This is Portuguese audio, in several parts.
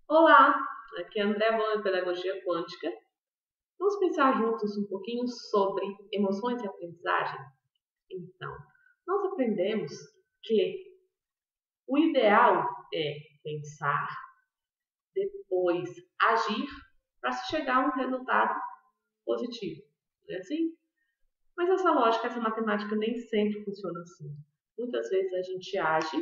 Olá, aqui é André Boa, Pedagogia Quântica. Vamos pensar juntos um pouquinho sobre emoções e aprendizagem? Então, nós aprendemos que o ideal é pensar, depois agir para se chegar a um resultado positivo. Não é assim? Mas essa lógica, essa matemática nem sempre funciona assim. Muitas vezes a gente age,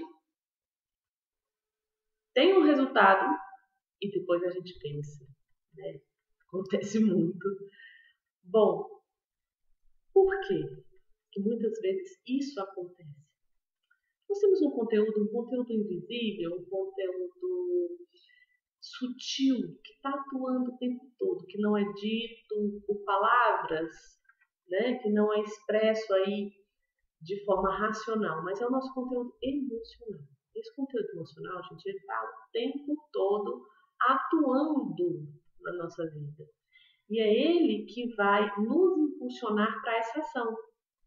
tem um resultado e depois a gente pensa, né? Acontece muito. Bom, por quê que muitas vezes isso acontece? Nós temos um conteúdo invisível, um conteúdo sutil, que está atuando o tempo todo, que não é dito por palavras, né? Que não é expresso aí de forma racional, mas é o nosso conteúdo emocional. Esse conteúdo emocional, gente, ele está o tempo todo atuando na nossa vida. E é ele que vai nos impulsionar para essa ação.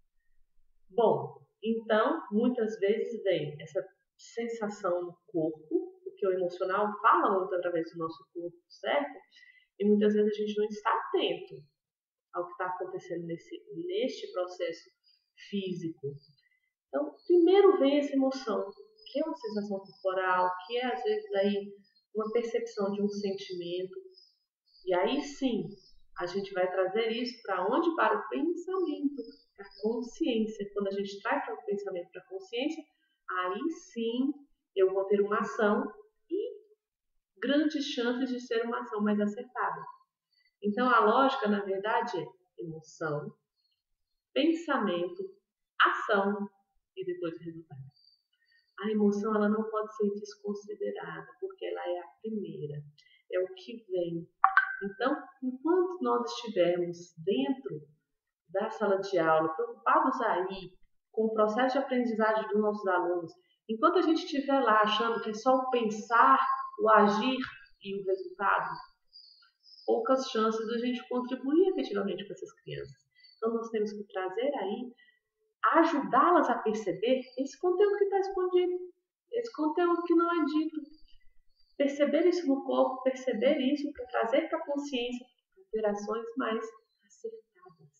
Bom, então, muitas vezes vem essa sensação no corpo, porque o emocional fala muito através do nosso corpo, certo? E muitas vezes a gente não está atento ao que está acontecendo neste processo físico. Então, primeiro vem essa emoção, que é uma sensação corporal, que é às vezes aí uma percepção de um sentimento. E aí sim, a gente vai trazer isso para onde? Para o pensamento, para a consciência. Quando a gente traz para o pensamento, para a consciência, aí sim eu vou ter uma ação e grandes chances de ser uma ação mais acertada. Então a lógica, na verdade, é emoção, pensamento, ação e depois o resultado. A emoção ela não pode ser desconsiderada, porque ela é a primeira, é o que vem. Então, enquanto nós estivermos dentro da sala de aula, preocupados aí com o processo de aprendizagem dos nossos alunos, enquanto a gente estiver lá achando que é só o pensar, o agir e o resultado, poucas chances da gente contribuir efetivamente com essas crianças. Então, nós temos que trazer aí, ajudá-las a perceber esse conteúdo que está escondido, esse conteúdo que não é dito. Perceber isso no corpo, perceber isso para trazer para a consciência interações mais acertadas.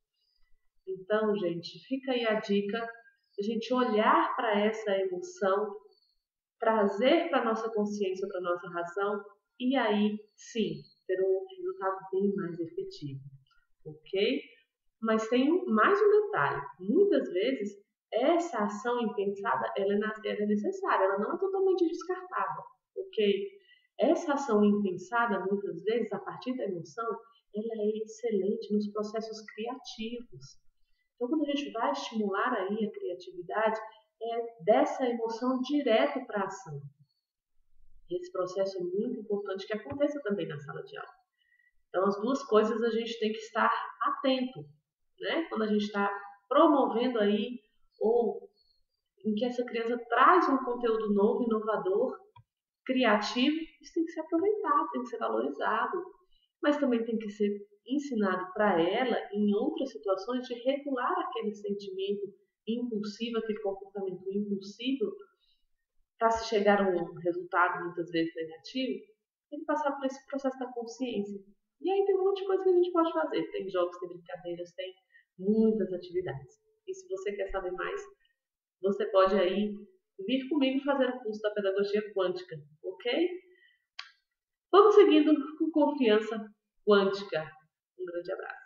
Então, gente, fica aí a dica, a gente olhar para essa emoção, trazer para a nossa consciência, para a nossa razão, e aí, sim, ter um resultado bem mais efetivo, ok? Mas tem mais um detalhe, muitas vezes essa ação impensada, ela é necessária, ela não é totalmente descartada, ok? Essa ação impensada, muitas vezes, a partir da emoção, ela é excelente nos processos criativos. Então, quando a gente vai estimular aí a criatividade, é dessa emoção direto para a ação. Esse processo é muito importante que aconteça também na sala de aula. Então, as duas coisas a gente tem que estar atento, né? Quando a gente está promovendo aí ou em que essa criança traz um conteúdo novo, inovador, criativo, isso tem que ser aproveitado, tem que ser valorizado, mas também tem que ser ensinado para ela, em outras situações, de regular aquele sentimento impulsivo, aquele comportamento impulsivo, para se chegar a um resultado muitas vezes negativo, tem que passar por esse processo da consciência. E aí tem um monte de coisa que a gente pode fazer. Tem jogos, tem brincadeiras, tem muitas atividades. E se você quer saber mais, você pode aí vir comigo fazer o curso da Pedagogia Quântica, ok? Vamos seguindo com confiança quântica. Um grande abraço.